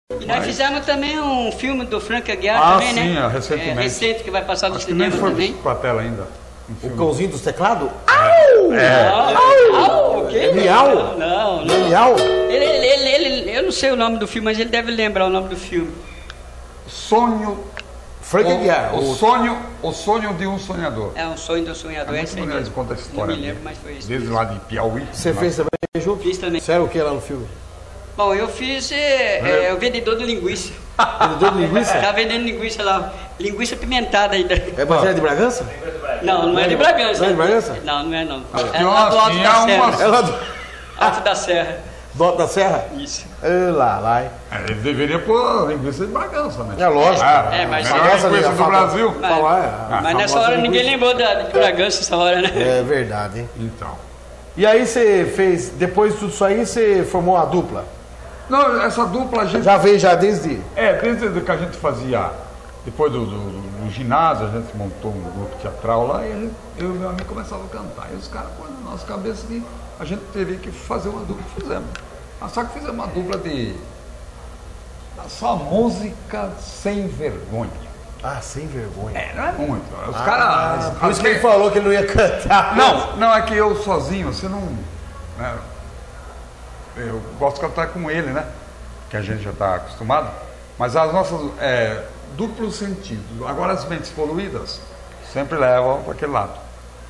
E nós fizemos também um filme do Frank Aguiar também, sim, né? recentemente. Recente, que vai passar no Acho cinema que nem foi também. pra tela ainda. O cãozinho dos teclados? O quê? Miau? Não. Miau? Eu não sei o nome do filme, mas ele deve lembrar o nome do filme. Sonho. Frank Aguiar. O sonho de um sonhador. É um sonho do sonhador, É esse aí muito mesmo. conta a história. Não me lembro, mas foi isso. Desde lá de Piauí. Você fez também junto? Fiz também. Você era o que lá no filme? Bom, eu fiz o vendedor de linguiça. Vendedor de linguiça? Tá vendendo linguiça lá. Linguiça pimentada ainda. É, mas é de Bragança? Não é de Bragança. Não é de Bragança? Não, não é não. Acho que É lá do Alto tinha da uma- Serra. É lá do Alto da Serra. Alto da Serra? Isso. Lá, hein? Ele deveria pôr linguiça de Bragança, né? É lógico. Mas melhor Bragança, linguiça a do fama- Brasil. Mas nessa hora ninguém lembrou de Bragança essa hora, né? É verdade, hein? Então. E aí você fez, depois de tudo isso aí, você formou uma dupla? Não, essa dupla a gente... Já veio já desde... Desde que a gente fazia, depois do ginásio, a gente montou um grupo teatral lá e eu e meu amigo começavam a cantar. E os caras põem na nossa cabeça que a gente teria que fazer uma dupla, fizemos. Mas só que fizemos uma dupla de... só música sem vergonha. Ah, sem vergonha. Não é muito. Os caras... Por isso que ele falou que ele não ia cantar. Não, é que eu sozinho, você não... né, eu gosto de cantar com ele, né? Que a gente já está acostumado. Mas as nossas duplo sentido. Agora as mentes poluídas sempre levam para aquele lado.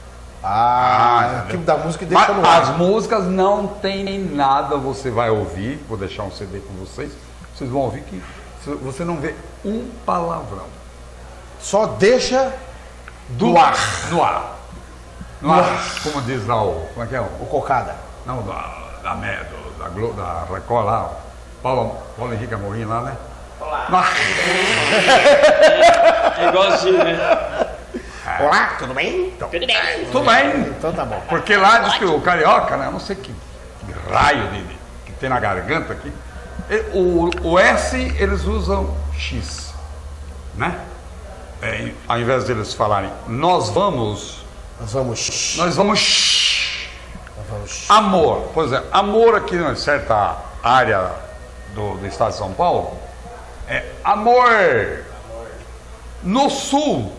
O tipo da música deixa no Mas as ar. músicas não tem nada, você vai ouvir, vou deixar um CD com vocês, vocês vão ouvir que você não vê um palavrão. Só deixa No ar. No ar. Como diz lá como é que é? o cocada. Não, da Record lá, Paulo Henrique Amorim lá, né? Olá. É igualzinho, né? Olá, tudo bem? Tudo bem. Tudo bem. Então tá bom. Porque lá diz que o carioca, né? Eu não sei que raio que tem na garganta aqui. O S eles usam X, né? Ao invés deles falarem nós vamos amor. Por exemplo, amor aqui em certa área do estado de São Paulo é amor. No sul,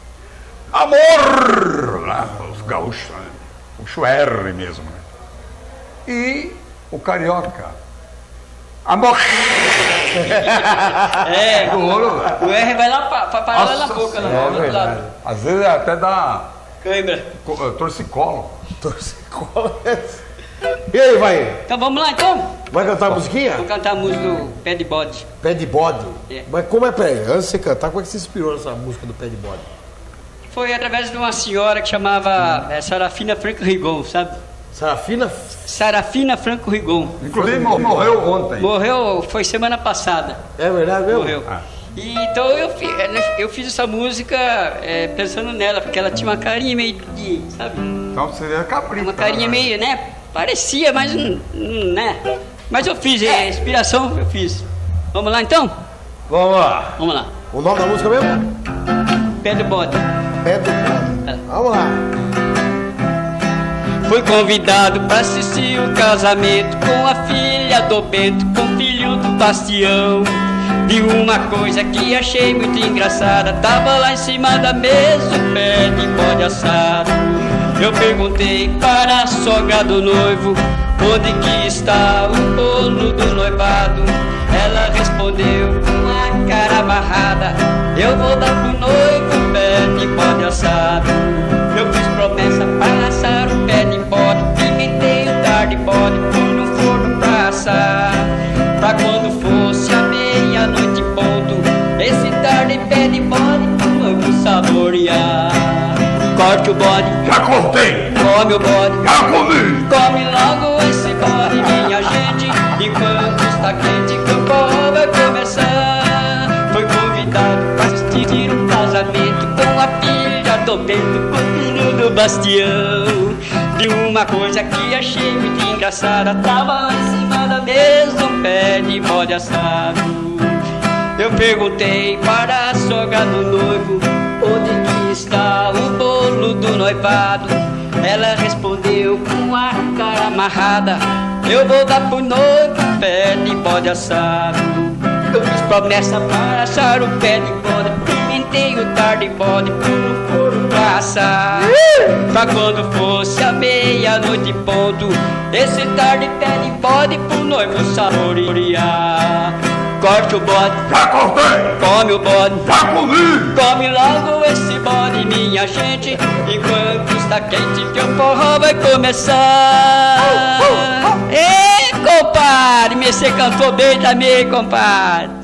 amor. Lá, os gaúchos, né? Puxa o R mesmo, né? E o carioca, amor. O R vai lá pra parar lá na Nossa boca, lá Senhora, do outro lado. Às vezes até dá Cãibra. torcicolo. Torcicola. E aí, vai? Então vamos lá então? Vai cantar a musiquinha? Vou cantar a música do Pé de Bode. Pé de bode. É. Mas como é, peraí, antes de você cantar, como é que você se inspirou nessa música do Pé de bode? Foi através de uma senhora que chamava Sarafina Franco Rigon, sabe? Sarafina? Sarafina Franco Rigon. Inclusive morreu ontem. Morreu, foi semana passada. É verdade mesmo? Morreu. E então eu fiz essa música pensando nela, porque ela tinha uma carinha meio de, sabe? Então seria capricho. Uma carinha meio, né? Parecia, mas né? Mas eu fiz, inspiração eu fiz. Vamos lá então? Vamos lá. Vamos lá. O nome da música mesmo? Pé de Bode. Pé do bode. Vamos lá. Fui convidado para assistir o casamento com a filha do Bento, com o filho do Bastião. Vi uma coisa que achei muito engraçada, tava lá em cima da mesa o pé de bode assado. Eu perguntei para a sogra do noivo, onde que está o bolo do noivado? Ela respondeu com a cara amarrada, eu vou dar pro noivo o pé de bode assado. Eu fiz promessa para assar o pé de bode, pimentei o tar de bode, pus no forno pra assar. Pra quando fosse a meia-noite em ponto, esse tar de pé de bode vamos saborear. Corte o bode, Já cortei, come o bode, já comi. come logo esse bode, minha gente, enquanto está quente que o forró vai começar. Foi convidado para assistir um casamento com a filha do Bento, com o filho do Bastião. Vi uma coisa que achei muito engraçada, tava lá em cima da mesa um pé de bode assado. Eu perguntei para a sogra do noivo, onde que está o bolo do noivado? Ela respondeu com a cara amarrada, eu vou dar pro noivo um pé de bode assado. Eu Começa a assar o pé de bode, pimentei o tar de bode, no couro pra assar. Pra quando fosse a meia-noite ponto, esse tar de pé de bode pro noivo saborear. Corte o bode, Já cortei! come o bode, Já comi! come logo esse bode, minha gente, enquanto está quente que o forró vai começar. Ei, compadre, você cantou bem também, compadre.